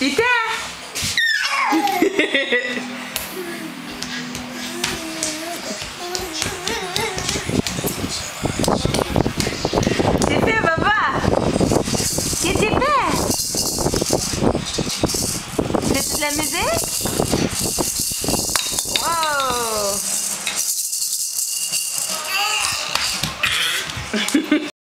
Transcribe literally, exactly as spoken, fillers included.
Super. C'est fait, papa. Qu'est-ce que tu fais? C'est de la musique?